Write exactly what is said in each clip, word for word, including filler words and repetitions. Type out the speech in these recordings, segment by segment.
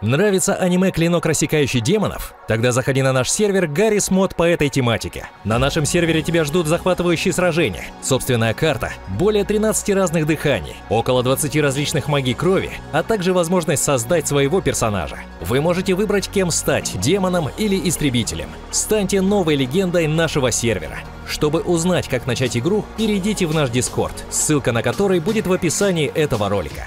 Нравится аниме «Клинок, рассекающий демонов»? Тогда заходи на наш сервер Гаррис Мод по этой тематике. На нашем сервере тебя ждут захватывающие сражения, собственная карта, более тринадцати разных дыханий, около двадцати различных магий крови, а также возможность создать своего персонажа. Вы можете выбрать, кем стать – демоном или истребителем. Станьте новой легендой нашего сервера. Чтобы узнать, как начать игру, перейдите в наш Discord, ссылка на который будет в описании этого ролика.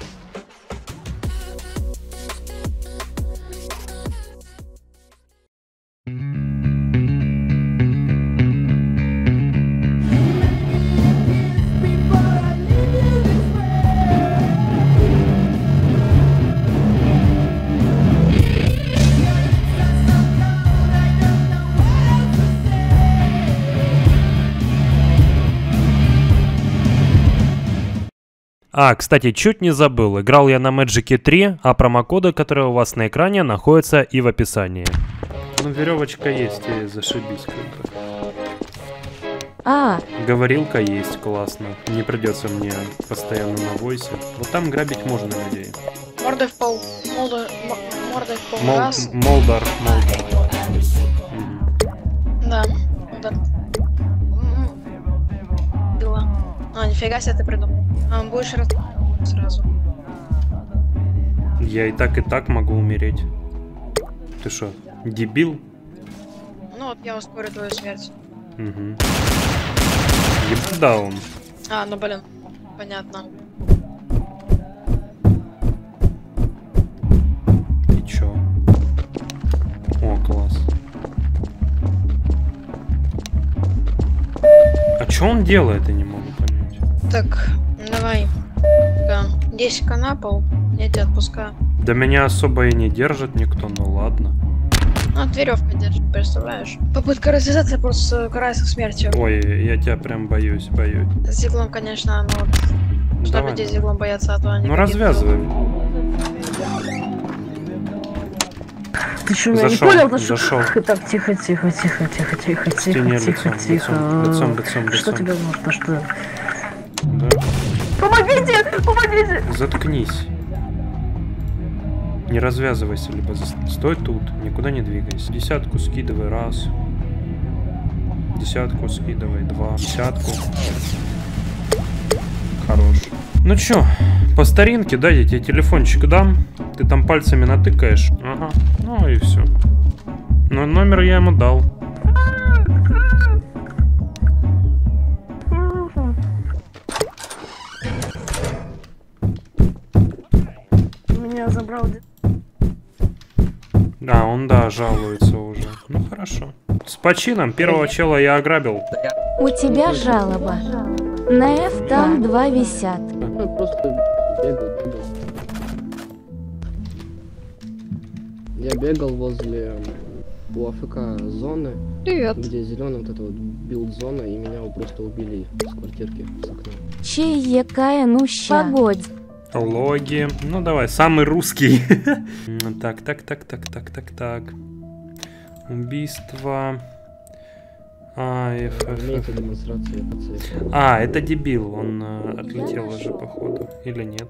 А, кстати, чуть не забыл. Играл я на Мэджике три, а промокоды, которые у вас на экране, находятся и в описании. Ну, веревочка есть, и зашибись как-то. А. Говорилка есть, классно. Не придется мне постоянно на войсе. Вот там грабить можно людей. Мордой в пол. Молдор. Мордой в пол. Мол... Раз. Молдар. Молдар. Да. Да. Было. А, нифига себе ты придумал. А, будешь раз... сразу. Я и так, и так могу умереть. Ты что, дебил? Ну вот я ускорю твою смерть. Угу. Ебдаун. А, ну блин. Понятно. И чё? О, класс. А чё он делает, я не могу понять. Так, давай. Да. десять-ка на пол. Я тебя отпускаю. Да меня особо и не держит никто, ну ладно. Ну, от веревка держит, представляешь? Попытка развязаться просто карается смертью. Ой, я тебя прям боюсь, боюсь. С зиглом, конечно, ну вот. Что Давай, людей с давай. зиглом боятся, а то они... Ну развязывай. Ты что, меня не Зашел, понял? Да зашел. что- Так, тихо, тихо, тихо, тихо, тихо, К стене тихо, лицом, тихо, лицом, тихо. лицом, лицом, Что лицом. тебе нужно, что? Да. Помогите, помогите! Заткнись. Не развязывайся, либо за... стой тут, никуда не двигайся. Десятку скидывай, раз. Десятку скидывай, два. Десятку. Хорош. Ну чё, по старинке, да, я тебе телефончик дам. Ты там пальцами натыкаешь. Ага, ну и все. Но номер я ему дал. Меня забрал... Да, он, да, жалуется уже. Ну хорошо. С почином, первого чела я ограбил. У тебя жалоба. На F там два висят. Ну, просто бегал, бегал. Я бегал возле у АФК зоны, Привет. где зеленая вот эта вот билд-зона, и меня просто убили с квартирки, с окна. Чей якая нуща. Погодь. Логи. Ну давай, самый русский. Так, так, так, так, так, так, так. Убийство. А, F, F, Имеется F. демонстрация по цифрам. А, это дебил, он э, отлетел уже, походу. Или нет?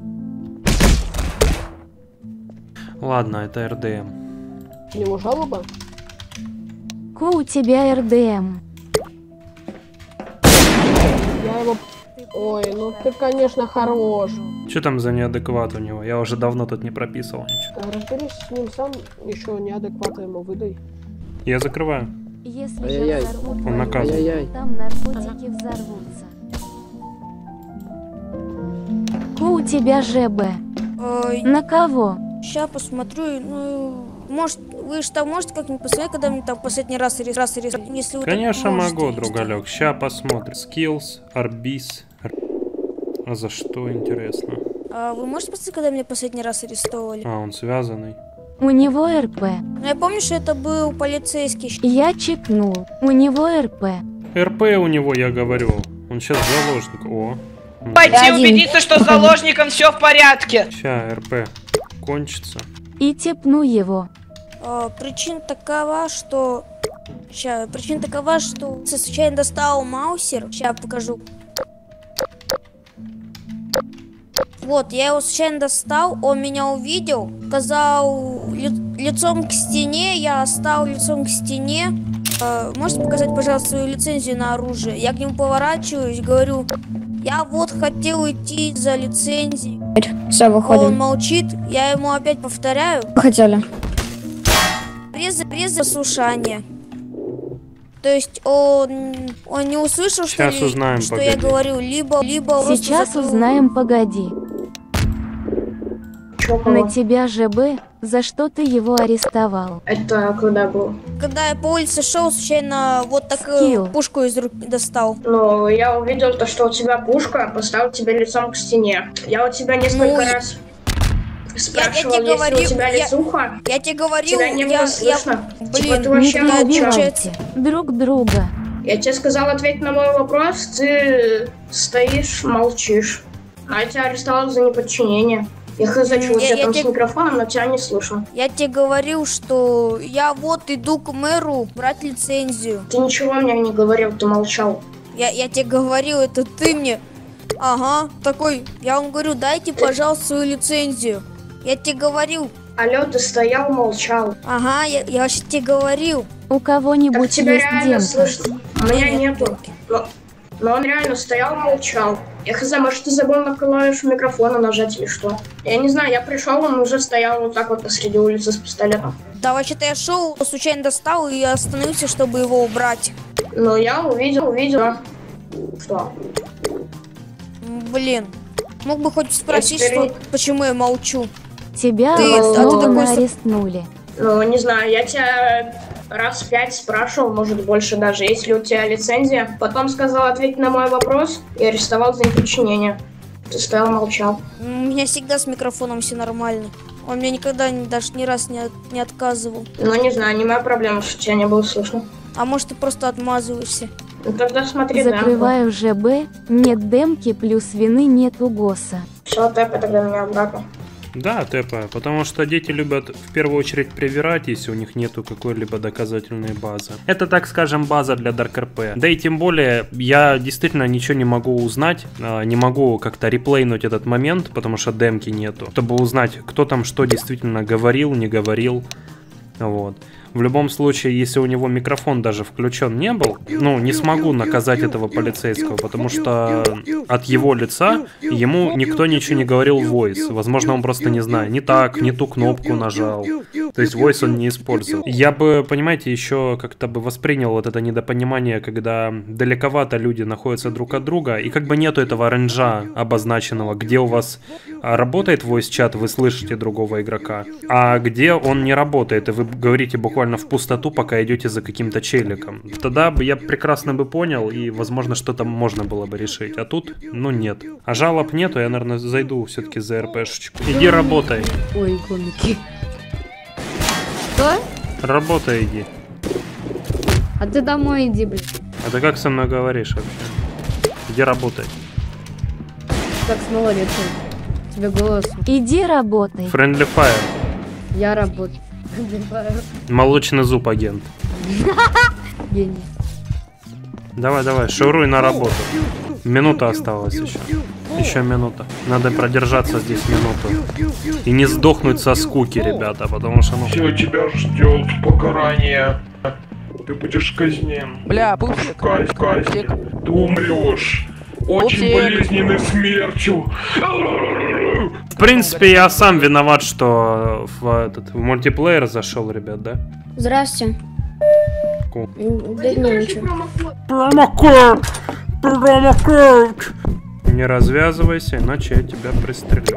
Ладно, это эр дэ эм. К нему жалоба? Ку у тебя эр дэ эм. Я его... Ой, ну ты, конечно, хорош. Что там за неадекват у него? Я уже давно тут не прописывал ничего. Разберись с ним сам, еще неадеквата ему выдай. Я закрываю. Если Ай-яй-яй. же взорвут Он твою наказан. жизнь, Ай-яй-яй. там наркотики взорвутся. Ку у тебя же бэ. Ой, На кого? ща посмотрю, ну, может, вы же там можете как-нибудь посмотреть, когда мне там последний раз рис, раз рис, если вы так Конечно можете, могу, если- другалек. Ща посмотрим. Skills, Арбис. А за что, интересно? А вы можете посмотреть, когда меня последний раз арестовали? А, он связанный. У него эр пэ. Ну, я помню, что это был полицейский. Я чекнул. У него эр пэ. эр пэ у него, я говорю. Он сейчас заложник. О. Пойти Один. убедиться, что с заложником все в порядке. Ща эр пэ кончится. И тепну его. А, причина такова, что... Ща, причина такова, что я случайно достал маусер. Сейчас покажу. Вот, я его случайно достал, он меня увидел. сказал ли, лицом к стене, я стал лицом к стене. Э, можете показать, пожалуйста, свою лицензию на оружие? Я к нему поворачиваюсь, говорю, я вот хотел идти за лицензией. Все, выходим. Он молчит, я ему опять повторяю. Хотели. Презы, презы, послушание. То есть он, он не услышал, Сейчас что, ли, узнаем, что погоди. я говорю, либо, либо Сейчас просто узнаем, погоди. На тебя ЖБ, за что ты его арестовал? Это когда было? Когда я по улице шел, случайно вот такую Скилл. пушку из руки достал. Ну, я увидел то, что у тебя пушка, поставил тебя лицом к стене. Я у тебя несколько Ну, раз спрашивал, я тебе есть ли говорил, у тебя я- лицуха. Я тебе говорил, Тебя не я, было я, слышно. блин, Типа ты Не вообще молчал. перебивайте друг друга. Я тебе сказал ответить на мой вопрос, ты стоишь, молчишь. А я тебя арестовал за неподчинение. Я хз, что у Я- тебя я там тебе- с микрофоном, но тебя не слышно. я тебе говорил, что я вот иду к мэру брать лицензию. Ты ничего мне не говорил, ты молчал. Я, я тебе говорил, это ты мне. Ага, такой, я вам говорю, дайте, пожалуйста, свою лицензию. Я тебе говорил, Алло, ты стоял, молчал. ага, я, я вообще тебе говорил. У Так кого-нибудь тебя есть реально демка? слышно. У меня Нет нету. демки. Но, но он реально стоял, молчал. Я хз, может, ты забыл на клавишу микрофона нажать или что? Я не знаю, я пришел, он уже стоял вот так вот посреди улицы с пистолетом. Да, вообще-то я шел, случайно достал и остановился, чтобы его убрать. Но я увидел, увидел. Что? М, Блин, мог бы хоть спросить, теперь что, не- почему я молчу. Тебя Ты- а ты обоснованно такой с- арестнули. Ну, не знаю, я тебя раз пять спрашивал, может больше даже, есть ли у тебя лицензия. Потом сказал ответить на мой вопрос и арестовал за неподчинение. Ты стоял, молчал. У меня всегда с микрофоном все нормально. Он мне никогда ни- даже ни раз не, от- не отказывал. Ну, не знаю, не моя проблема, что тебя не было слышно. А может, ты просто отмазываешься. Ну, тогда смотри, да. Закрываю ЖБ, нет демки, плюс вины нет у ГОСа. Все, тэпай тогда меня обратно. Да, тэпа, потому что дети любят в первую очередь привирать, если у них нету какой-либо доказательной базы. Это, так скажем, база для Дарк-РП. Да и тем более, я действительно ничего не могу узнать, а, не могу как-то реплейнуть этот момент, потому что демки нету, чтобы узнать, кто там что действительно говорил, не говорил. Вот. В любом случае, если у него микрофон даже включен не был, ну, не смогу наказать этого полицейского, потому что от его лица ему никто ничего не говорил в voice. Возможно, он просто, не знаю, не так, не ту кнопку нажал. То есть voice он не использовал. Я бы, понимаете, еще как-то бы воспринял вот это недопонимание, когда далековато люди находятся друг от друга, и как бы нету этого рейнджа обозначенного, где у вас а, работает voice-чат, вы слышите другого игрока, а где он не работает, и вы говорите буквально в пустоту, пока идете за каким-то челиком. Тогда бы я прекрасно бы понял, и, возможно, что-то можно было бы решить. А тут, ну, нет. А жалоб нету, я, наверное, зайду все-таки за РПшечку. Иди работай. Ой, комики. Что? Работай, иди. А ты домой иди, блин. А ты как со мной говоришь вообще? Иди работай. Как с малолеткой. Тебе голос. Иди работай. Friendly Fire. Я работаю. Молочный зуб, агент. Гений. Давай, давай, шуруй на работу. Минута осталась еще. Еще минута. Надо продержаться здесь минуту. И не сдохнуть со скуки, ребята, потому что, ну... Все, тебя ждет покарание. Ты будешь казнен. Бля, пупсик. Казнь, казнь. Пупсик. Ты умрешь. Очень Пупсик. болезненной смертью. В принципе, я сам виноват, что в, этот, в мультиплеер зашел, ребят, да? Здрасте. Ку. Да не ничего. Промокод! Промокод! Не развязывайся, иначе я тебя пристрелю.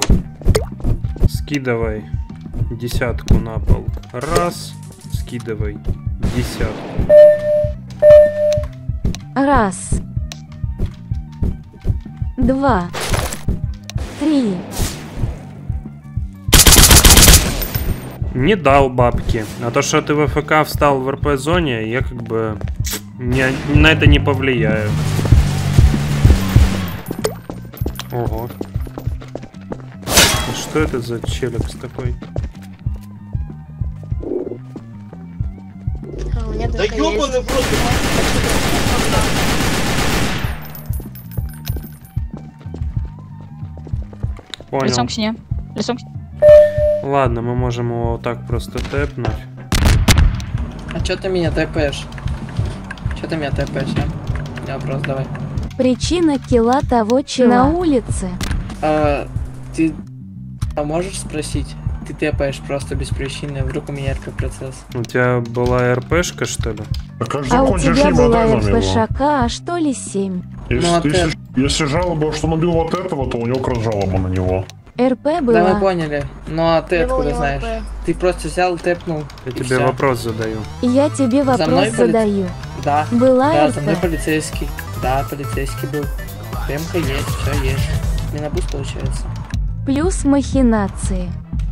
Скидывай десятку на пол. Раз. Скидывай десятку. Раз. Два. Три. Не дал бабки. А то, что ты в ФК встал в РП-зоне, я как бы не, на это не повлияю. Ого. А что это за челикс такой? Да ёбаный просто. Понял. Лицом к стене. Лицом к стене. Ладно, мы можем его вот так просто тэпнуть. А чё ты меня тэпаешь? Чё ты меня тэпаешь, а? Я вопрос, давай. Причина килла того чела на улице. А, ты а можешь спросить? Ты тэпаешь просто без причины, вдруг у меня РП-процесс. У тебя была РПшка, что ли? А у тебя была РПшК, а что ли семь? Если, Ну, а если, ты- если жалоба, что он убил вот этого, то у него как раз жалоба на него. РП Да, мы была. поняли. Ну а ты Его у откуда него знаешь? РП. Ты просто взял, тэпнул. Я и тебе всё. вопрос задаю. Я тебе За мной вопрос полиц- задаю. Да. Была Да, за мной РП? полицейский. Да, полицейский был. ПМК есть, все есть. Минобус получается. Плюс махинации.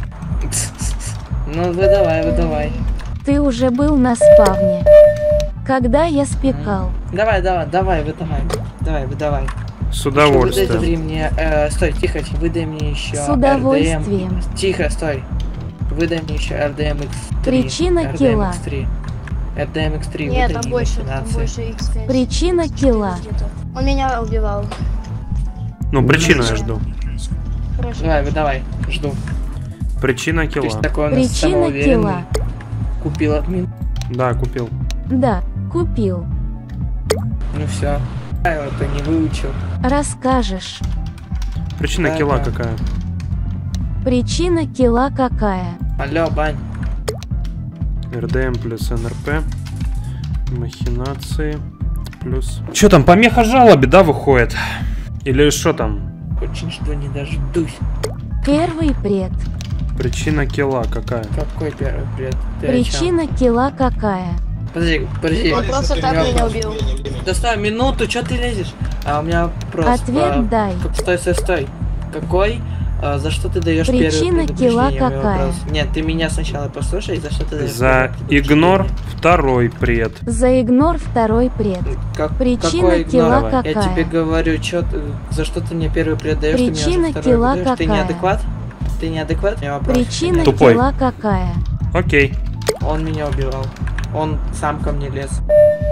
Ну выдавай, выдавай. Ты уже был на спавне. Когда я спекал. Давай, давай, давай, выдавай. Давай, выдавай. С Выдай удовольствием. мне. Э, стой, тихо, выдай мне еще. С удовольствием. эр дэ эм. Тихо, стой. Выдай мне еще эр дэ эм икс три. Причина эр дэ эм килла. икс три. эр дэ эм икс три. Нет, выдай там мне больше, там махинации. больше икс пять. Причина килла. Он меня убивал. Ну, причину я жду. Хорошо. Давай, выдавай, жду. Причина Ты ж килла. такой у нас Причина самоуверенный. килла. Купил админ. Да, купил. Да, купил. Ну все. Это не выучил. Расскажешь. Причина Да, килла да. какая? Причина килла какая? Алло, Бань. эр дэ эм плюс эн эр пэ. Махинации. Плюс... Че там, помеха жалобе, да, выходит? Или что там? Очень жду, не дождусь. Первый пред. Причина килла какая? Какой первый привет? Ты о Причина килла какая? чём? Подожди, подожди. Он просто У так меня меня вопрос. убил. Да стой, минуту, что ты лезешь? А у меня просто... Ответ дай. Стой, стой, стой. Какой? А, за что ты даешь Причина первое килла предупреждение? Мой какая? вопрос. Нет, ты меня сначала послушай, за что ты даешь За первое игнор предупреждение? второй пред. За игнор второй пред. Как, Причина какой килла игнор? какая? Я тебе говорю, чё, ты- за что ты мне первый предаешь, ты Причина мне уже второй килла выдаёшь? Ты какая? неадекват? Ты неадекват? У меня вопрос. Причина Ты Тупой. килла какая? Окей. Он меня убивал. Он сам ко мне лез.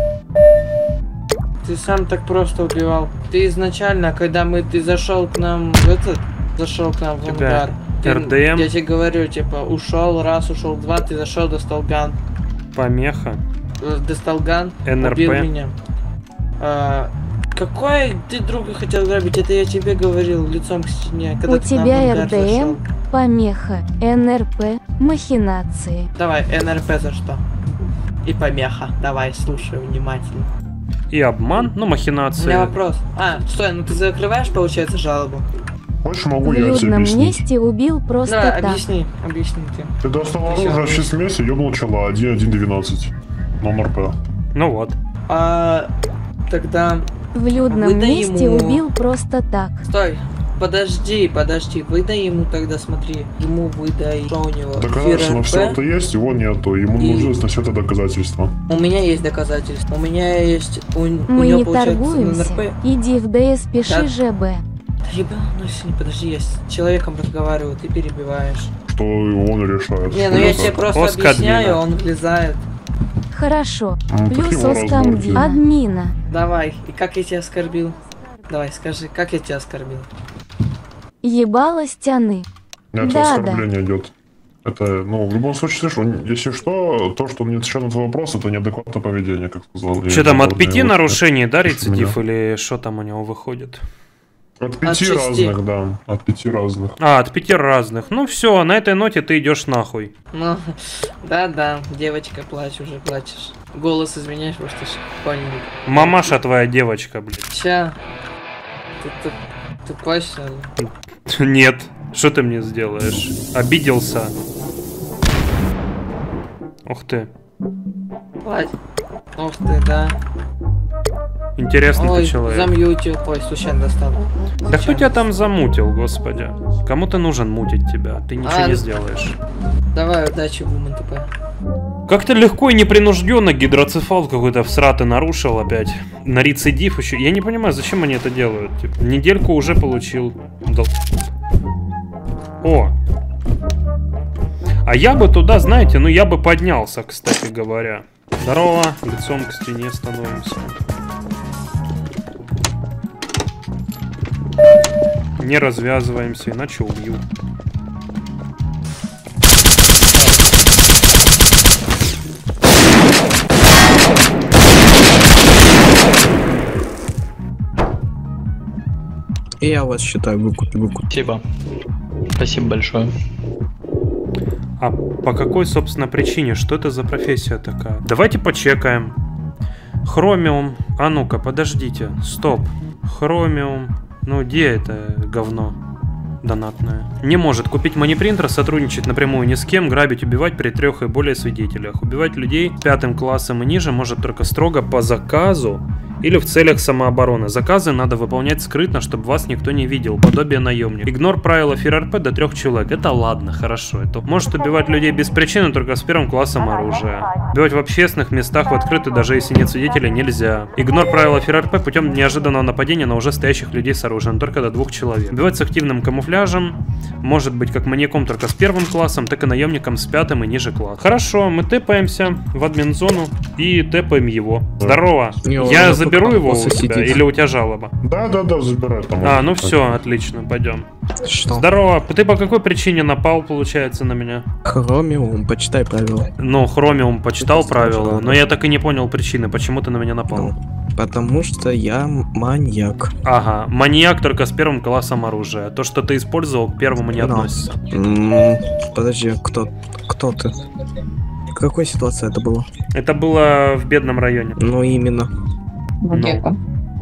Ты сам так просто убивал. Ты изначально, когда мы ты зашел к нам в этот, зашел к нам в Тебя ангар. ты- эр дэ эм? Я тебе говорю, типа, ушел раз, ушел два, ты зашел, достал ган. Помеха. э, Достал ган, эн эр убил пэ. меня. А, какой ты друга хотел грабить? Это я тебе говорил лицом к стене. Когда У ты к нам в тебя ангар эр дэ эм, зашел. помеха, эн эр пэ, махинации. Давай, эн эр пэ за что? И помеха. Давай, слушай внимательно. И обман, ну У махинации. меня вопрос. А, стой, ну ты закрываешь, получается, жалобу? Хочешь, В могу я тебе людном объяснить. месте убил просто Да, так. объясни, объясни ты. Ты достал Ты оружие чё, в шесть месяцев, ёбнул чела, один один двенадцать. Номер П. Ну вот. А, тогда... В людном Выдай месте ему- убил просто так. Стой, подожди, подожди, выдай ему тогда, смотри, ему выдай, что у него, Доказательства, Фир все РП. это есть, его нету. Ему И- нужны все это доказательства. У меня есть доказательства, у меня есть, у, у Мы него не получается торгуемся. НРП. Иди в дэ эс, пиши Да. жэ бэ. Ебанусь, не подожди, я с человеком разговариваю, ты перебиваешь. Что он решает. Не, ну я тебе просто Оск объясняю, админа. он влезает. Хорошо. Ну, так Плюс его оскам разборки. админа. Давай, и как я тебя оскорбил? Давай, скажи, как я тебя оскорбил? Ебало стены. Нет, Да, оскорбление идет. Это, ну, в любом случае, слышишь, он- если что, то, что он не отвечает на твой вопрос, это неадекватное поведение, как сказал. Что там, от пяти Я- нарушений, да, Меня. рецидив, или что там у него выходит? От пяти шести. разных, да. От пяти разных. А, от пяти разных. Ну все, на этой ноте ты идешь нахуй. Ну, да-да, девочка, плачь уже, плачешь. Голос изменяешь, просто шпальник. Мамаша твоя девочка, блядь. Ча, ты туп, тупой, что ли? Нет. Что ты мне сделаешь? Обиделся. Ух ты. Плачь. Ух ты, да. Интересный Ой, ты человек. замьютил. Ой, случайно достал. Да кто тебя там замутил, господи? Кому ты нужен мутить тебя? Ты ничего А, не ну- сделаешь. Давай, удачи, Вумен ТП. Как-то легко и непринужденно гидроцефал какой-то всратый нарушил опять. На рецидив еще. Я не понимаю, зачем они это делают. Типа, недельку уже получил. Дол- О! А я бы туда, знаете, ну я бы поднялся, кстати говоря. Здорово, лицом к стене становимся. Не развязываемся, иначе убью. И я вас считаю выкуп, выкуп. Спасибо. Спасибо большое. А по какой, собственно, причине? Что это за профессия такая? Давайте почекаем. Хромиум. А ну-ка, подождите. Стоп. Хромиум. Ну, где это говно донатное? Не может купить манипринтер, сотрудничать напрямую ни с кем, грабить, убивать при трех и более свидетелях. Убивать людей пятым классом и ниже может только строго по заказу или в целях самообороны. Заказы надо выполнять скрытно, чтобы вас никто не видел. Подобие наемник. Игнор правила ФРРП до трех человек. Это ладно, хорошо. Это может убивать людей без причины, только с первым классом оружия. Убивать в общественных местах в открытую, даже если нет свидетелей, нельзя. Игнор правила ФРРП путем неожиданного нападения на уже стоящих людей с оружием, только до двух человек. Убивать с активным камуфляжем может быть как маньяком только с первым классом, так и наемником с пятым и ниже класс. Хорошо, мы тэпаемся в админ-зону и тэпаем его. Здорово. Я заберу его у тебя, или у тебя жалоба? Да, да, да, забирай. Там а, ну все, отлично, пойдем. Что? Здорово, ты по какой причине напал, получается, на меня? Хромиум, почитай правила. Ну, Хромиум почитал правила, но я так и не понял причины, почему ты на меня напал. Ну, потому что я маньяк. Ага, маньяк только с первым классом оружия. То, что ты использовал, к первому не относится. Но... Подожди, кто, кто ты? В какой ситуации это было? Это было в бедном районе. Ну, именно. Ну,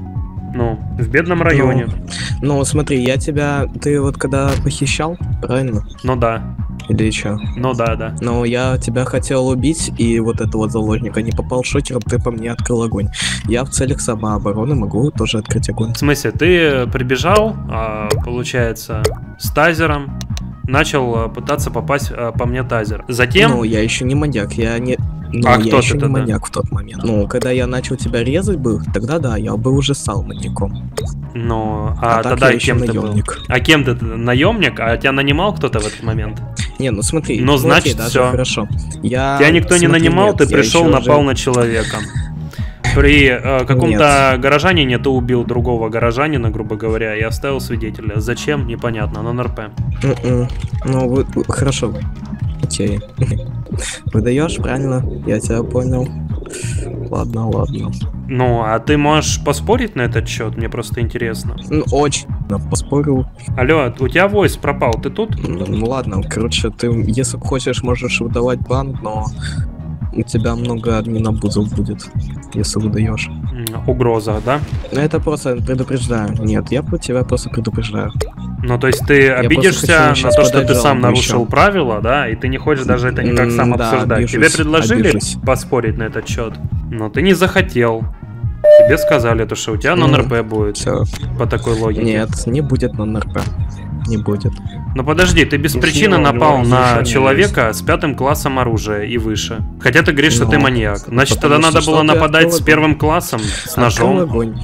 ну, в бедном районе. Ну, ну, смотри, я тебя... Ты вот когда похищал, правильно? Ну да. Или что? Ну да, да. Но я тебя хотел убить, и вот этого заложника не попал шокером, ты по мне открыл огонь. Я в целях самообороны могу тоже открыть огонь. В смысле, ты прибежал, получается, с тазером, начал пытаться попасть по мне тазер. Затем... Ну, я еще не маньяк, я не... Ну, а я кто еще ты не тогда? маньяк в тот момент. Ну, когда я начал тебя резать был, тогда да, я бы уже стал маньяком. Ну, а, а тогда я кем ты наемник. был? А кем ты? Наемник? А тебя нанимал кто-то в этот момент? Не, ну смотри. Ну, значит, окей, все. Хорошо. Я... Тебя никто смотри, не нанимал, нет, ты пришел, напал уже... на человека. При э, каком-то горожанине ты убил другого горожанина, грубо говоря, и оставил свидетеля. Зачем? Непонятно, на эн эр пэ. Mm-mm. Ну, вы, хорошо. Окей. Выдаешь, правильно? Я тебя понял. Ладно, ладно. Ну, а ты можешь поспорить на этот счет? Мне просто интересно. Ну, очень. Поспорил. Алло, у тебя войс пропал, ты тут? Ну ладно, короче, ты, если хочешь, можешь выдавать бан, но у тебя много админобузов будет, если выдаешь. Угроза, да? Ну это просто предупреждаю. Нет, я про тебя просто предупреждаю. Ну, то есть ты обидишься на то, что ты сам нарушил еще. правила, да, и ты не хочешь даже это никак сам да, обсуждать. Обижусь, Тебе предложили обижусь. поспорить на этот счет, но ты не захотел. Тебе сказали, то, что у тебя на эн эр пэ будет. Все. По такой логике. Нет, не будет на эн эр пэ. Не будет. Ну подожди, ты без Если причины напал на человека с пятым классом оружия и выше. Хотя ты говоришь, ну, что ты маньяк. Значит, тогда надо было нападать с первым классом, с ножом. Огонь.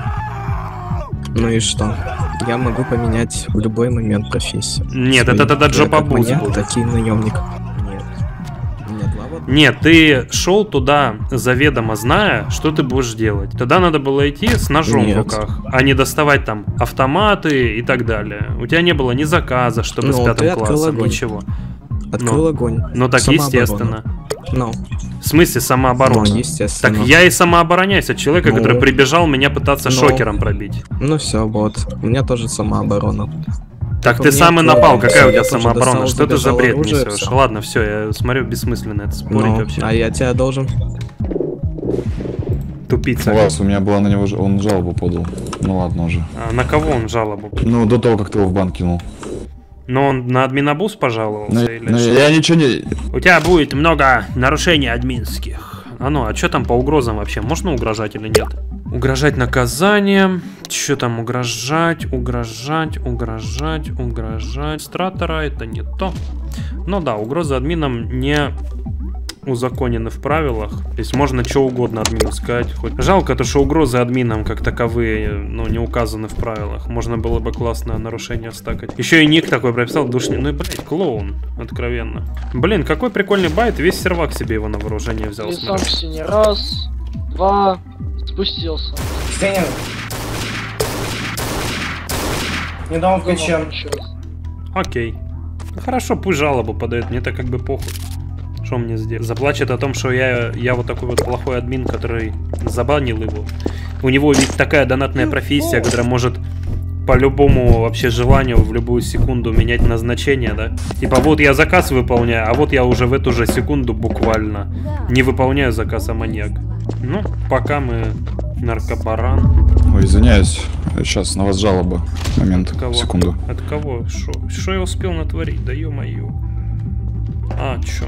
Ну и что? Я могу поменять в любой момент профессию. Нет, Свои. это тогда джоб-абуз будет. Такие наемник. Нет. Нет, ладно. Нет, ты шел туда заведомо зная, что ты будешь делать. Тогда надо было идти с ножом Нет. в руках, а не доставать там автоматы и так далее. У тебя не было ни заказа, чтобы ну, с пятым классом, огонь. ничего. Открыл ну, огонь. Ну так естественно. Ну. В смысле самооборона? Ну, естественно. Так я и самообороняюсь от человека, ну, который прибежал меня пытаться ну, шокером пробить. Ну все, вот. У меня тоже самооборона. Так, так ты сам и напал, какая все, у тебя самооборона? Достал, что ты за бред несешь? Все. Ладно, все, я смотрю, бессмысленно это спорить ну, вообще. А я тебя должен. Тупица. У вас, у меня была на него, он жалобу подал. Ну ладно уже. А на кого он жалобу? Ну, до того, как ты его в банк кинул. Но он на админобуз пожаловался? Ну, или ну, что? Я ничего не... У тебя будет много нарушений админских. А ну, а что там по угрозам вообще? Можно угрожать или нет? Угрожать наказанием. Что там угрожать, угрожать, угрожать, угрожать. Стратора это не то. Ну да, угрозы админам не узаконены в правилах. То есть можно что угодно админу сказать. Хоть... Жалко то, что угрозы админам как таковые, ну, не указаны в правилах. Можно было бы классное нарушение стакать. Еще и ник такой прописал, душный. Ну и, блядь, клоун. Откровенно. Блин, какой прикольный байт. Весь сервак себе его на вооружение взял. Не раз, два, спустился. Не дал ключем. Окей. Ну, хорошо, пусть жалобу подает. Мне-то как бы похуй. Что мне сделать? Заплачет о том, что я, я вот такой вот плохой админ, который забанил его. У него ведь такая донатная профессия, которая может по любому вообще желанию в любую секунду менять назначение, да? Типа вот я заказ выполняю, а вот я уже в эту же секунду буквально не выполняю заказ, а маньяк. Ну, пока мы наркобаран. Ой, извиняюсь, сейчас на вас жалоба. Момент, От кого? секунду. От кого? Шо? Шо я успел натворить? Да ё-моё. А, чё?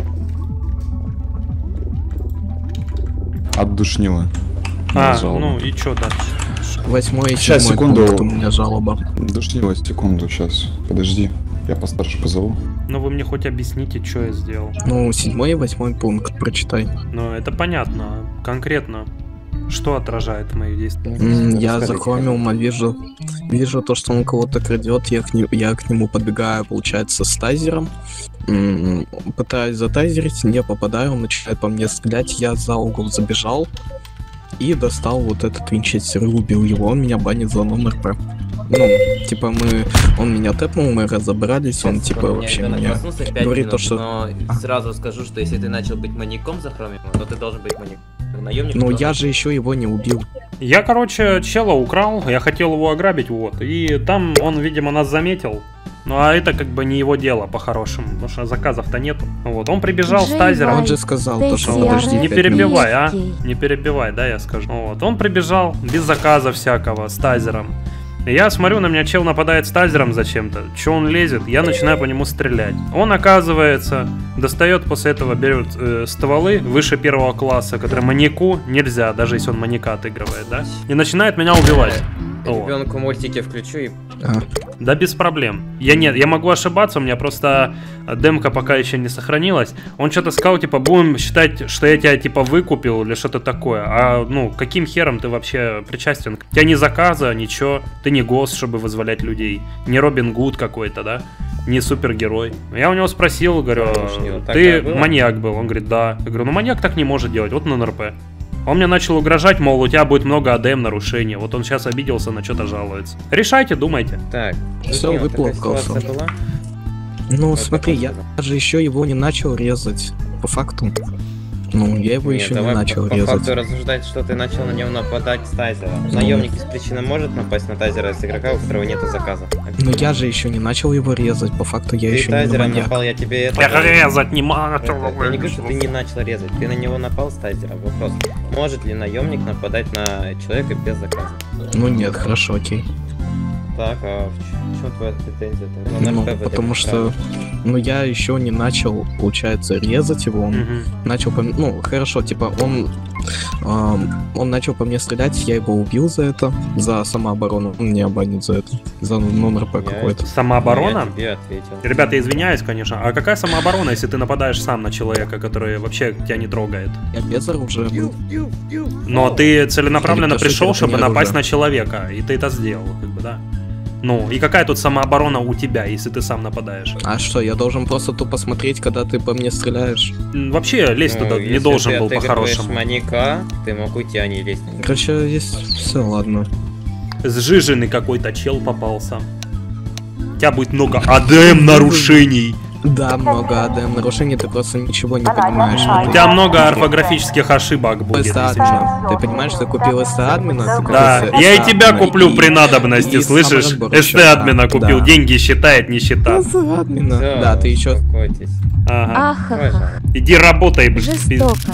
От душнила. А, ну и чё дальше? Восьмой и Сейчас, седьмой секунду. пункт, у меня жалоба. Душнила, секунду, сейчас. Подожди, я постарше позову. Ну вы мне хоть объясните, что я сделал. Ну, седьмой и восьмой пункт, прочитай. Ну это понятно. Конкретно. Что отражает мои действия? М, Я за хромиума вижу, вижу то, что он кого-то крадет, я к, не- я к нему подбегаю, получается, с тайзером. М, Пытаюсь затайзерить, не попадаю, он начинает по мне стрелять, я за угол забежал и достал вот этот винчестер и убил его, он меня банит за номер П. Ну, типа мы, он меня тэпнул, мы разобрались, он типа вообще меня говорит то, что... Но сразу скажу, что если ты начал быть маньяком за хромиумом, то ты должен быть маньяком. Наемник Ну должен- я же еще его не убил. Я, короче, чела украл, я хотел его ограбить, вот. И там он, видимо, нас заметил. Ну а это как бы не его дело, по-хорошему, потому что заказов-то нету. Вот, он прибежал с тазером. Он же сказал то, что подожди Не пять перебивай, а? минут. Не перебивай, да, я скажу. Вот, он прибежал без заказа всякого, с тазером. И я смотрю, на меня чел нападает с тазером зачем-то. Че он лезет? Я начинаю по нему стрелять. Он, оказывается, достает после этого, берет э, стволы выше первого класса, которые маньяку нельзя, даже если он маньяка отыгрывает, да? И начинает меня убивать. Вот. Ребенку мультики включу и... Да без проблем. Я нет, я могу ошибаться, у меня просто демка пока еще не сохранилась. Он что-то сказал, типа, будем считать, что я тебя типа выкупил или что-то такое. А ну, каким хером ты вообще причастен? У тебя ни заказа, ничего. Ты не ГОС, чтобы вызволять людей. Не Робин Гуд какой-то, да? Не супергерой. Я у него спросил, говорю, ты маньяк был? Он говорит, да. Я говорю, ну маньяк так не может делать, вот на эн эр пэ. Он мне начал угрожать, мол, у тебя будет много АДМ нарушений. Вот он сейчас обиделся, на что-то жалуется. Решайте, думайте. Так, Все, выплакался. Ну, смотри, я даже еще его не начал резать. По факту. Ну, я его Нет, еще не давай начал по, по резать. факту рассуждать, что ты начал на него нападать с тайзера. Наемник без причины может напасть на тайзера с игрока, у которого нету заказа. Но я же еще не начал его резать, по факту я Ты еще не тайзером маньяк. напал, я тебе это... Я резать не могу. Это- Я не говорю, что ты не начал резать, ты на него напал с тайзера. Вопрос, может ли наемник нападать на человека без заказа? Ну нет, хорошо, окей. Так, а в ч- чем твоя претензия? Ну, Ну, эн эр пэ потому выдает что, ну, я еще не начал, получается, резать его, он Мгм. начал по м- ну, хорошо, типа, он, ам, он начал по мне стрелять, я его убил за это, за самооборону, он меня банит за это, за номер П какой-то. Самооборона? Я тебе ответил. Ребята, я извиняюсь, конечно. А какая самооборона, если ты нападаешь сам на человека, который вообще тебя не трогает? Я без оружия был. Но ты целенаправленно Или, по сути, пришел, это чтобы не напасть оружие. на человека, и ты это сделал, как бы, да? Ну, и какая тут самооборона у тебя, если ты сам нападаешь? А что, я должен просто тупо смотреть, когда ты по мне стреляешь? М, Вообще, лезть Ну, туда не если должен ты был отыгрываешь по-хорошему. маньяка, ты мог уйти, а не лезть. Короче, есть все, ладно. Сжиженный какой-то чел попался. У тебя будет много АДМ нарушений. Да, много АДМ нарушений, ты просто ничего не понимаешь. У тебя много орфографических ошибок будет. если эс тэ-админа. честно. Ты понимаешь, ты купил эс тэ-админа? ты купил Да, эс- я и тебя эс тэ-админа, куплю и- при надобности, и слышишь? саморазбор еще, эс-тэ-админа да, купил, да. деньги считает, не считает. эс-тэ-админа, Всё, да, ты еще... успокойтесь. Ага. Ахаха. Иди работай, блин. Жестоко.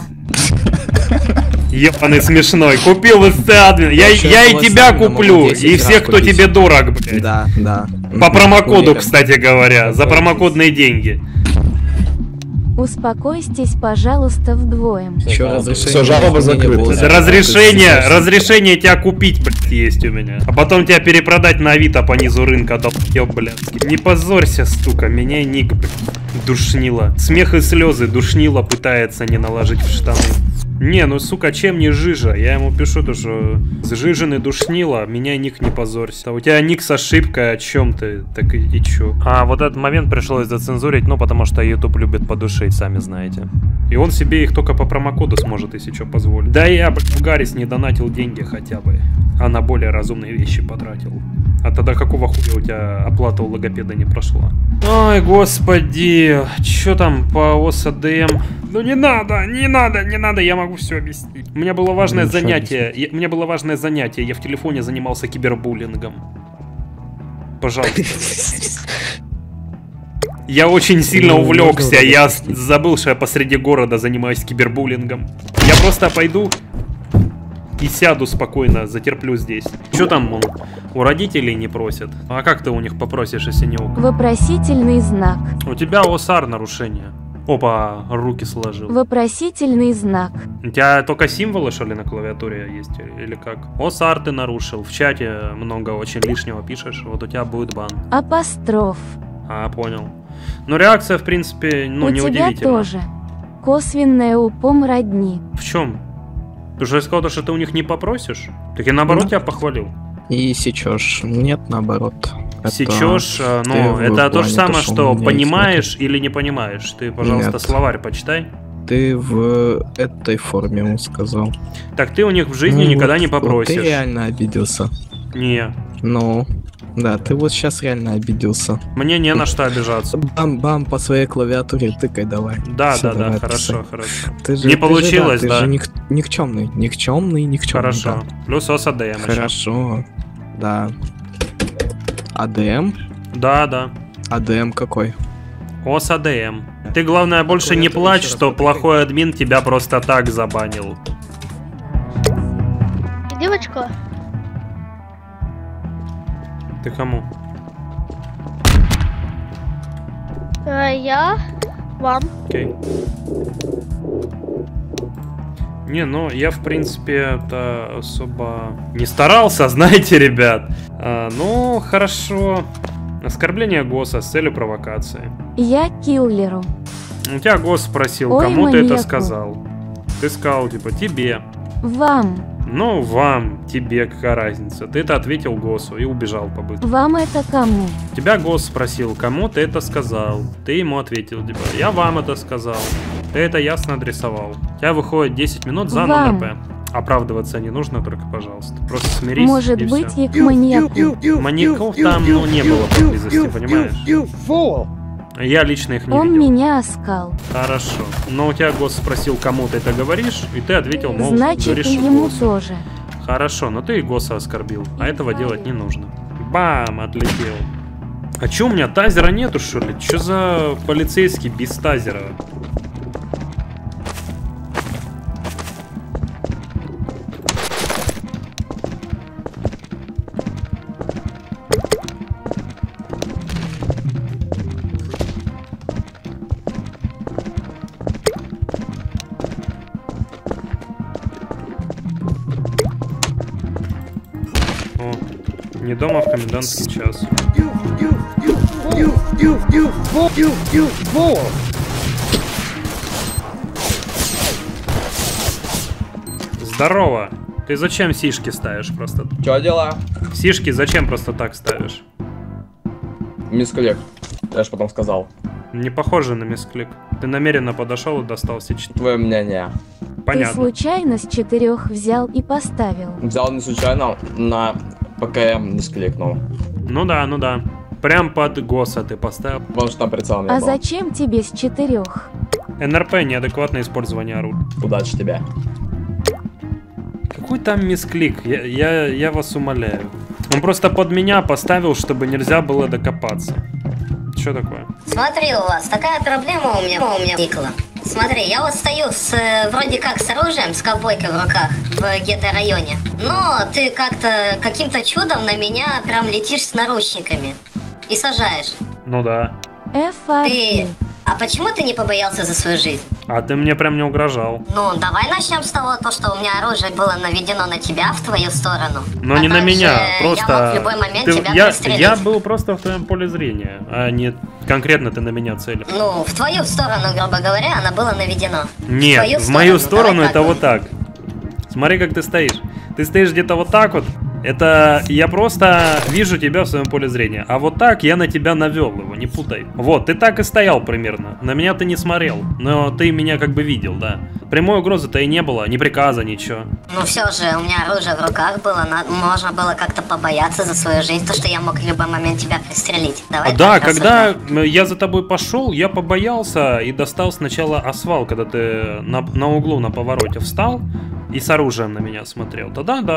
Ебаный смешной. Купил эс-тэ-админ. Я, Вообще, я и было тебя сами, куплю, могу десять и раз всех, кто купить. тебе дорог, блядь. Да, да. По промокоду, Уверен. кстати говоря. За промокодные деньги. Успокойтесь, пожалуйста, вдвоем. Еще разрешение. Всё, жалоба изменения закрыта. было. Разрешение, разрешение тебя купить, блядь, есть у меня. А потом тебя перепродать на Авито по низу рынка, долбёб, блядь. Не позорься, сука, меня ник, блядь, душнило. Смех и слезы душнило пытается не наложить в штаны. Не, ну сука, чем не жижа? Я ему пишу то, что сжиженный душнило, меня ник не позорься. А у тебя ник с ошибкой, о чем ты? Так и, и чё? А, вот этот момент пришлось зацензурить, ну потому что YouTube любит подушить, сами знаете. И он себе их только по промокоду сможет, если что, позволит. Да я, блядь, в Гаррис не донатил деньги хотя бы, а на более разумные вещи потратил. А тогда какого хуя у тебя оплата у логопеда не прошла? Ой, господи, чё там по ОСДМ? Ну не надо, не надо, не надо, я могу все объяснить. У меня было важное Ну, что занятие, я- у меня было важное занятие, я в телефоне занимался кибербуллингом. Пожалуйста. Я очень сильно увлекся, я забыл, что я посреди города занимаюсь кибербуллингом. Я просто пойду и сяду спокойно, затерплю здесь. Что там он? У родителей не просят? А как ты у них попросишь, если не у... Вопросительный знак. У тебя ОСАР нарушение. Опа, руки сложил. Вопросительный знак. У тебя только символы, что ли, на клавиатуре есть? Или как? ОСАР ты нарушил. В чате много очень лишнего пишешь. Вот у тебя будет бан. Апостроф. А, понял. Ну, реакция, в принципе, ну, у неудивительна. тебя тоже. Косвенная упом родни. В чем? Ты же сказал, что ты у них не попросишь? Так я наоборот ну, тебя похвалил. И сечешь. Нет, наоборот. Сечешь, ну, это то же самое, что понимаешь или не понимаешь. Ты, пожалуйста, Нет. словарь почитай. Ты в этой форме, он сказал. Так ты у них в жизни ну, никогда вот, не попросишь. Вот ты реально обиделся. Не. Ну, да, ты вот сейчас реально обиделся. Мне не на что обижаться. Бам-бам по своей клавиатуре тыкай давай. Да, Все, да, давай, да, хорошо, писай. хорошо. Ты же, не ты получилось, же, да. да. Ты же ник никчемный, никчемный, никчемный. Хорошо. Да. Плюс ОСАДМ. Хорошо, да. АДМ? Да, да. АДМ какой? ОСАДМ. Ты, главное, больше не плачь, что плохой админ тебя просто так забанил. Девочка. Ты кому? А, я вам. Окей. Не, ну я в принципе это особо не старался, знаете, ребят. А, ну, хорошо. Оскорбление ГОСа с целью провокации. Я киллеру. У тебя ГОС спросил, Ой, кому маньяку. ты это сказал. Ты сказал, типа, тебе. Вам. Ну, вам, тебе, какая разница. Ты это ответил ГОСу и убежал по-быстрому. Вам это кому? Тебя ГОС спросил, кому ты это сказал. Ты ему ответил, типа, я вам это сказал. Ты это ясно адресовал. У тебя выходит десять минут за вам. НРП. Оправдываться не нужно, только, пожалуйста. Просто смирись. Может и быть, все. и к маньяку. Маньяков там, ну, не было поблизости, понимаешь? Я лично их не Он видел. меня оскал. Хорошо. Но у тебя ГОС спросил, кому ты это говоришь, и ты ответил, мол, Значит, говоришь и ему ГОСу. тоже. Хорошо, но ты и ГОСа оскорбил, а этого делать не нужно. Бам, отлетел. А чё, у меня тазера нету, что ли? Чё за полицейский без тазера? Не дома в комендантский час. Здорово. Ты зачем сишки ставишь просто? Чё дела? Сишки зачем просто так ставишь? Мисклик. Я ж потом сказал. Не похоже на мисклик. Ты намеренно подошел и достал все четыре. Твое мнение. Понятно. Ты случайно с четырех взял и поставил. Взял не случайно, на ПКМ не скликнул. Ну да, ну да. Прям под ГОСа ты поставил. Потому что там прицел не А был. зачем тебе с четырех? НРП, неадекватное использование оружия. Удачи тебе. Какой там мисклик? Я, я, я вас умоляю. Он просто под меня поставил, чтобы нельзя было докопаться. Что такое? Смотри, у вас такая проблема у меня, у меня никла. Смотри, я вот стою с, вроде как с оружием, с ковбойкой в руках в гетто-районе. Но ты как-то, каким-то чудом на меня прям летишь с наручниками и сажаешь. Ну да. Эф Ты... А почему ты не побоялся за свою жизнь? А ты мне прям не угрожал. Ну, давай начнем с того, то, что у меня оружие было наведено на тебя, в твою сторону. Но а не на меня, просто... Я мог в любой момент ты... тебя я... пристрелить. я был просто в твоем поле зрения, а не конкретно ты на меня целил. Ну, в твою сторону, грубо говоря, она была наведена. Нет, в, в мою сторону давай это так вот так. Смотри, как ты стоишь. Ты стоишь где-то вот так вот. Это я просто вижу тебя в своем поле зрения. А вот так я на тебя навел его, не путай. Вот, ты так и стоял примерно. На меня ты не смотрел, но ты меня как бы видел, да. Прямой угрозы-то и не было, ни приказа, ничего. Ну все же, у меня оружие в руках было, надо, можно было как-то побояться за свою жизнь, то что я мог в любой момент тебя пристрелить. Давай А, да, так когда рассуждать. я за тобой пошел, я побоялся и достал сначала асфал, когда ты на, на углу на повороте встал и с оружием на меня смотрел. Тогда да.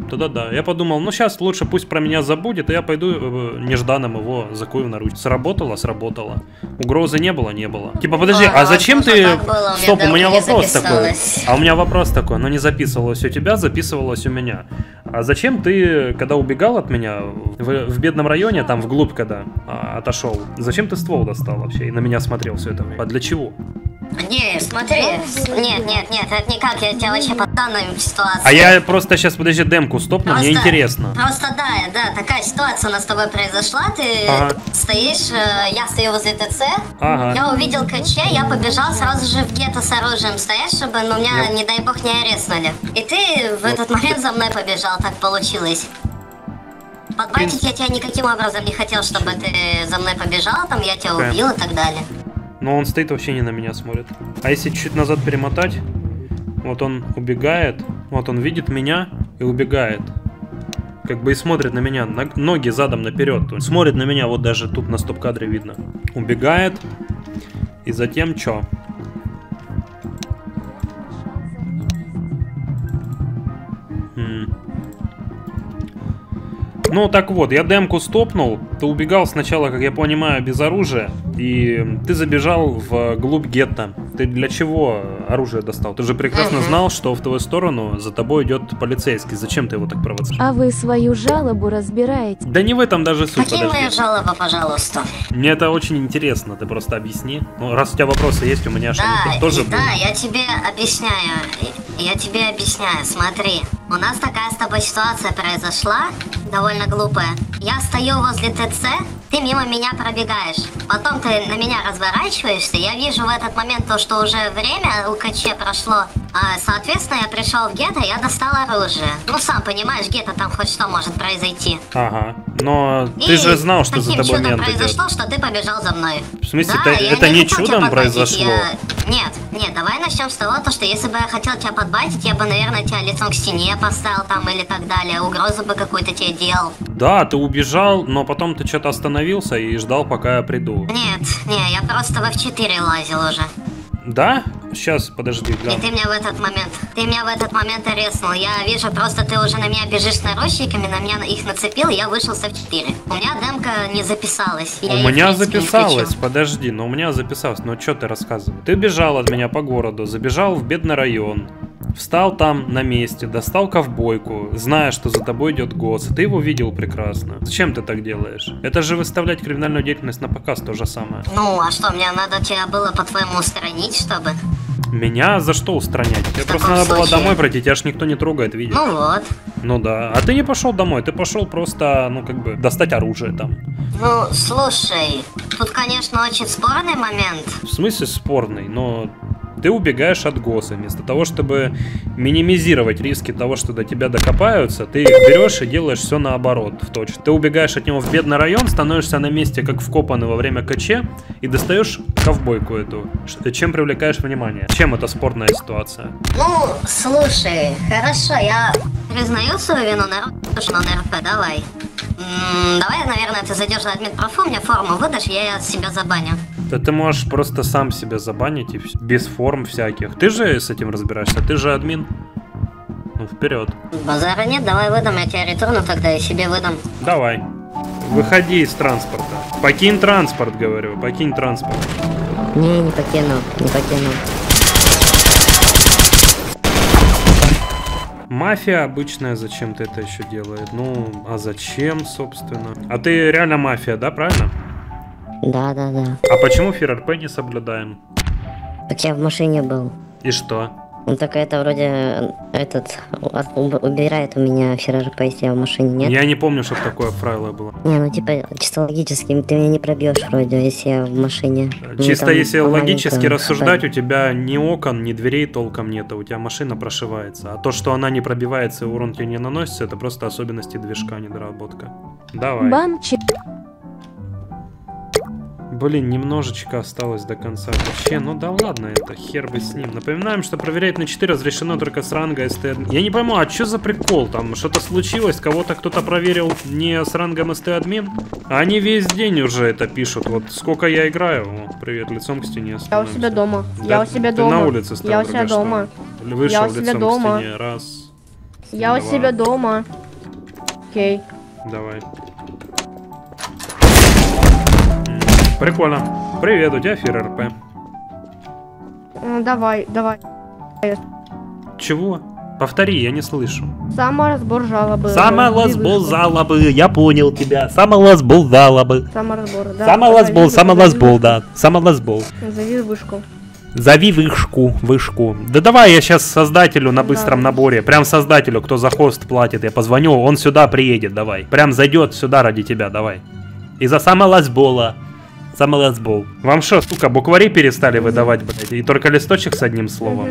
тогда да. Я подумал, ну сейчас лучше пусть про меня забудет, и я пойду э, нежданным его закую в наручники. Сработало? Сработало. Угрозы не было? Не было. Типа, подожди, а, а зачем ты... Было, у Стоп, у меня вопрос такой. записалось. А у меня вопрос такой, но не записывалось у тебя, записывалось у меня. А зачем ты, когда убегал от меня в, в бедном районе, там вглубь когда а, отошел, зачем ты ствол достал вообще и на меня смотрел все это? А для чего? Не, смотри, нет, нет, нет, это никак, я тебя вообще по данным ситуации. А я просто сейчас, подожди, демку стопну, мне интересно. Просто да, да, такая ситуация у нас с тобой произошла, ты ага. стоишь, я стою возле ТЦ, ага. я увидел КЧ, я побежал сразу же в гетто с оружием стоять, чтобы, ну, меня, я... не дай бог, не арестнули. И ты в этот момент за мной побежал, так получилось. Подбатить я тебя никаким образом не хотел, чтобы ты за мной побежал, там я тебя okay. убил и так далее. Но он стоит вообще не на меня смотрит. А если чуть назад перемотать, вот он убегает, вот он видит меня и убегает. Как бы и смотрит на меня, на, ноги задом наперед. Он смотрит на меня, вот даже тут на стоп-кадре видно. Убегает, и затем чё? М-м. Ну так вот, я демку стопнул, ты убегал сначала, как я понимаю, без оружия, и ты забежал в глубь гетто. Ты для чего оружие достал? Ты же прекрасно знал, что в твою сторону за тобой идет полицейский. Зачем ты его так провоцируешь? А вы свою жалобу разбираете? Да не в этом даже суть. Какие моя жалоба, пожалуйста? Мне это очень интересно, ты просто объясни. Ну, раз у тебя вопросы есть, у меня да, тоже да, будет. Я тебе объясняю. Я тебе объясняю, смотри. У нас такая с тобой ситуация произошла, довольно глупая. Я стою возле ТЦ, ты мимо меня пробегаешь. Потом ты на меня разворачиваешься, я вижу в этот момент то, что уже время у КЧ прошло. А, соответственно, я пришел в гетто, я достал оружие. Ну, сам понимаешь, гетто там хоть что может произойти. Ага, но и ты же знал, что за тобой мент идет. произошло, что ты побежал за мной. В смысле, да, это, я это не не чудом произошло? Я... Нет, нет, давай начнем с того, то, что если бы я хотел тебя подбатить, я бы, наверное, тебя лицом к стене поставил там или так далее, угрозу бы какую-то тебе делал. Да, ты убежал, но потом ты что-то остановился и ждал, пока я приду. Нет, не, я просто в эф четыре лазил уже. Да? Сейчас, подожди, да. И ты меня в этот момент, ты меня в этот момент ареснул. Я вижу, просто ты уже на меня бежишь с наручниками, на меня их нацепил, и я вышел с эф четыре. У меня демка не записалась. У меня записалась, подожди, но у меня записалась. Ну что ты рассказываешь? Ты бежал от меня по городу, забежал в бедный район. Встал там на месте, достал ковбойку, зная, что за тобой идет ГОС, и ты его видел прекрасно. Зачем ты так делаешь? Это же выставлять криминальную деятельность на показ, то же самое. Ну, а что, мне надо тебя было, по-твоему, устранить, чтобы... Меня за что устранять? Тебе просто надо случае... было домой пройти, тебя ж никто не трогает, видишь? Ну вот. Ну да, а ты не пошел домой, ты пошел просто, ну как бы, достать оружие там. Ну, слушай, тут, конечно, очень спорный момент. В смысле спорный? Но... Ты убегаешь от ГОСа. Вместо того, чтобы минимизировать риски того, что до тебя докопаются, ты берешь и делаешь все наоборот, в точку. Ты убегаешь от него в бедный район, становишься на месте, как вкопанный во время КЧ, и достаешь ковбойку эту. Чем привлекаешь внимание? Чем это спорная ситуация? Ну, слушай, хорошо, я признаю свою вину на РП, давай. М-м, давай, наверное, ты зайдешь на админпрофу, мне форму выдашь, я себя забаню. Да ты можешь просто сам себя забанить и без форм всяких. Ты же с этим разбираешься, ты же админ. Ну, вперед. Базара нет, давай выдам, я тебе ретурну тогда и себе выдам. Давай. Выходи из транспорта. Покинь транспорт, говорю, покинь транспорт. Не, не покину, не покину. Мафия обычная зачем-то это еще делает. Ну, а зачем, собственно? А ты реально мафия, да, правильно? Да, да, да. А почему ФРРП не соблюдаем? Так я в машине был. И что? Ну так это вроде этот убирает у меня ФРРП, если я в машине, нет? Я не помню, чтобы такое правило было. Не, ну типа чисто логически ты меня не пробьешь вроде, если я в машине. Чисто если логически рассуждать, у тебя ни окон, ни дверей толком нет, у тебя машина прошивается. А то, что она не пробивается и урон тебе не наносится, это просто особенности движка, недоработка. Давай. Банчик. Блин, немножечко осталось до конца вообще. Ну да ладно, это хер бы с ним. Напоминаем, что проверять на четыре разрешено только с ранга СТ. Я не пойму, а что за прикол? Там что-то случилось? Кого-то кто-то проверил не с рангом СТ-админ? Они весь день уже это пишут. Вот сколько я играю. О, привет, лицом к стене. Я у себя дома. Да, я у себя ты дома. на улице стал, я у себя дома. Вышел я у себя лицом дома. к стене. Раз. Я у себя дома. Окей. Давай. Прикольно. Привет, у тебя ФРРП. Ну, давай, давай. Чего? Повтори, я не слышу. Саморазбор жалобы. Саморазбор жалобы, я понял тебя. Саморазбор жалобы. Саморазбор, да. Саморазбор, саморазбор, да. Саморазбор. Зови вышку. Зови вышку, вышку. Да давай я сейчас создателю на быстром да. наборе. Прям создателю, кто за хост платит, я позвоню, он сюда приедет, давай. Прям зайдет сюда ради тебя, давай. Из-за саморазбола. Саморазбол. Вам что, сука, буквари перестали выдавать, блядь? И только листочек с одним словом.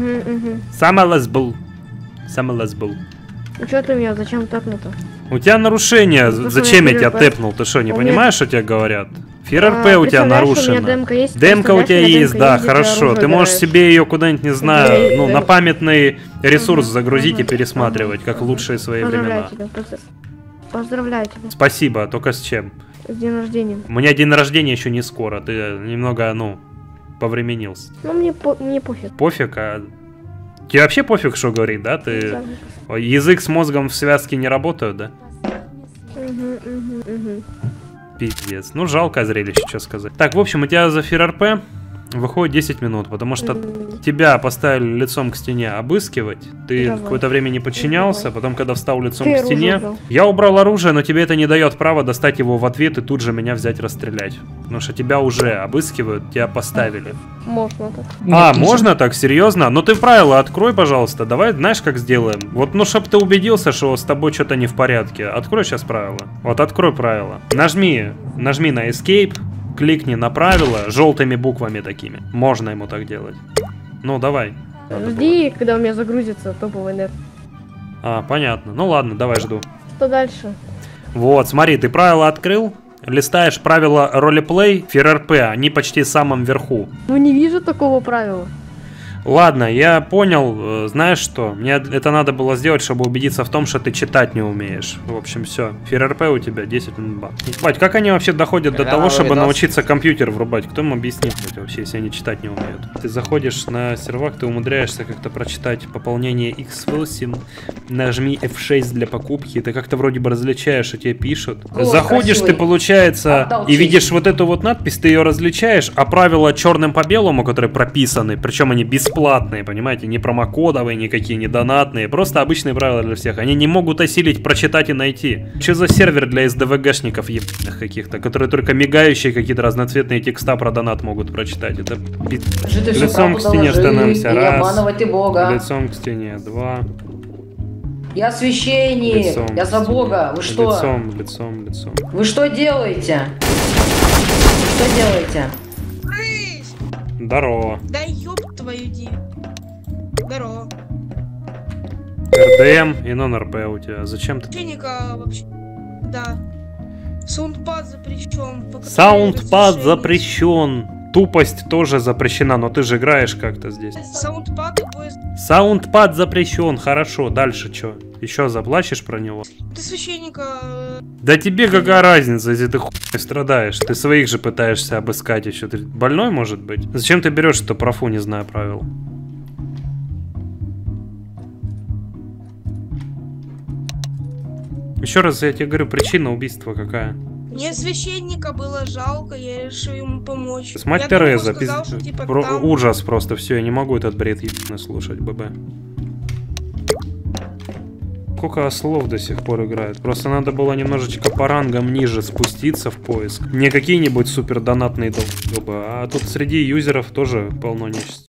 Саморазбол. Саморазбол. Ну что ты меня, зачем тэпнул-то? У тебя нарушение. Ну, зачем я тебя тэпнул? Ты что, не у понимаешь, меня... что тебе говорят? ФРРП а, у тебя нарушена. Демка, есть, демка у тебя есть, да, хорошо. Ты можешь убираешь. себе ее куда-нибудь, не знаю, и, ну, и, на памятный ресурс угу, загрузить угу, и пересматривать, угу. как в лучшие свои Поздравляю времена. Тебя, поздравляю тебя. Спасибо, только с чем? С днем рождения. У меня день рождения еще не скоро, ты немного, ну, повременился. Ну, мне, по мне пофиг. Пофиг, а... Тебе вообще пофиг, что говорит, да? Ты... Да. Язык с мозгом в связке не работают, да? Угу, угу, угу. Пиздец. Ну, жалкое зрелище, что сказать. Так, в общем, у тебя за ФРРП выходит десять минут, потому что mm. тебя поставили лицом к стене обыскивать. Ты какое-то время не подчинялся, Давай. потом, когда встал лицом Ты к стене, убрал. я убрал оружие, но тебе это не дает права достать его в ответ и тут же меня взять расстрелять. Потому что тебя уже обыскивают, тебя поставили. Можно так. А, Нет, можно же. так? Серьезно? Ну ты правила открой, пожалуйста. Давай, знаешь, как сделаем? Вот, ну, чтоб ты убедился, что с тобой что-то не в порядке. Открой сейчас правила. Вот, открой правила. Нажми, нажми на Escape. Кликни на правила желтыми буквами такими. Можно ему так делать. Ну, давай. Жди, когда у меня загрузится топовый нет. А, понятно. Ну ладно, давай жду. Что дальше? Вот, смотри, ты правила открыл. Листаешь правила ролеплей, ФРРП, они почти в самом верху. Ну, не вижу такого правила. Ладно, я понял, знаешь что, мне это надо было сделать, чтобы убедиться в том, что ты читать не умеешь. В общем, все. ФРРП у тебя десять минут бак. Бать, как они вообще доходят Когда до того, чтобы видос? научиться компьютер врубать? Кто им объяснит вообще, если они читать не умеют? Ты заходишь на сервак, ты умудряешься как-то прочитать пополнение икс восемь, нажми эф шесть для покупки, ты как-то вроде бы различаешь, что тебе пишут. О, Заходишь красивый. ты, получается, Отдал и видишь вот эту вот надпись, ты ее различаешь, а правила черным по белому, которые прописаны, причем они бесплатные, платные, понимаете, не промокодовые никакие, не донатные, просто обычные правила для всех. Они не могут осилить, прочитать и найти. Что за сервер для эс дэ вэ гэшников ебаных каких-то, которые только мигающие какие-то разноцветные текста про донат могут прочитать? Это лицом к стене становимся. Раз. Лицом к стене. Два. Я священник. Лицом, я за Бога. Вы что? Лицом, лицом, лицом. Вы что делаете? Что делаете? Здорово. Да ёб твою ди. Здорово. эр дэ эм и нон-эр пэ у тебя. Зачем ты? Священника вообще. Да. Саундпад запрещен. Саундпад запрещен. Тупость тоже запрещена, но ты же играешь как-то здесь. Саундпад и поезд. Саундпад запрещен, хорошо. Дальше что? Еще заплачешь про него? Ты священника... Да тебе какая разница, если ты хуй страдаешь? Ты своих же пытаешься обыскать еще. Ты больной, может быть? Зачем ты берешь эту профу, не зная правил? Еще раз я тебе говорю, причина убийства какая? Мне священника было жалко, я решил ему помочь. Мать я Тереза, сказал, пиз... что, типа, Про... там... ужас просто, все, я не могу этот бред ебаный слушать, ББ. Сколько слов до сих пор играет. Просто надо было немножечко по рангам ниже спуститься в поиск. Не какие-нибудь супер донатные долбы, а тут среди юзеров тоже полно нечисти.